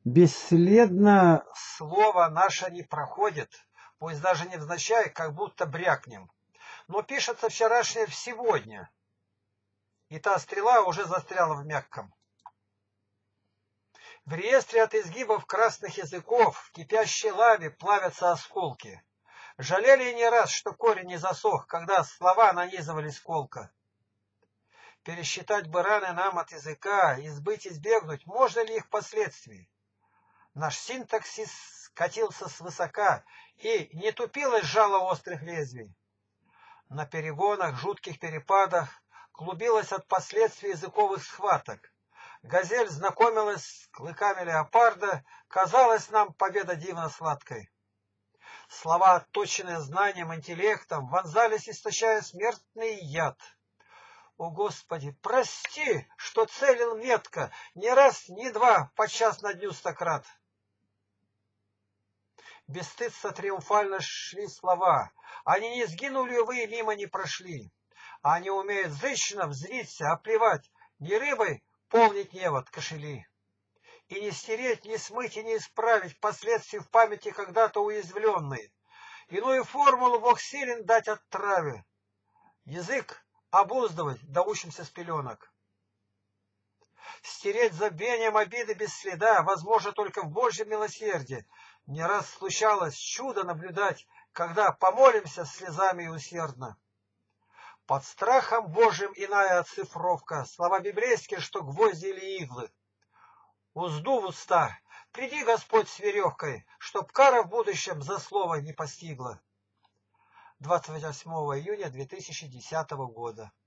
Бесследно слово наше не проходит, пусть даже невзначай, как будто брякнем. Но пишется вчерашнее в сегодня, и та стрела уже застряла в мягком. В реестре от изгибов красных языков в кипящей лаве плавятся осколки. Жалели не раз, что корень не засох, когда слова нанизывались колко. Пересчитать бы раны нам от языка, избегнуть, можно ли их последствий? Наш синтаксис скатился свысока, и не тупилось жало острых лезвий. На перегонах, жутких перепадах клубилась от последствий языковых схваток. Газель знакомилась с клыками леопарда, казалась нам победа дивно сладкой. Слова, отточенные знанием, интеллектом, вонзались, источая смертный яд. О, Господи, прости, что целил метко, не раз, не два, подчас на дню 100 крат. Бесстыдно триумфально шли слова, они не сгинули, увы, и мимо не прошли. Они умеют зычно взриться, оплевать, не рыбой полнить невод кошели. И не стереть, не смыть и не исправить последствий в памяти когда-то уязвленной. Иную формулу Бог силен дать отраве. Язык обуздывать доучимся с пеленок. Стереть забвением обиды без следа возможно только в Божьем милосердии. Не раз случалось чудо наблюдать, когда помолимся слезами и усердно. Под страхом Божьим иная оцифровка, слова библейские, что гвозди или иглы. Узду в уста, приди, Господь, с веревкой, чтоб кара в будущем за слово не постигла. 28 июня 2010 года.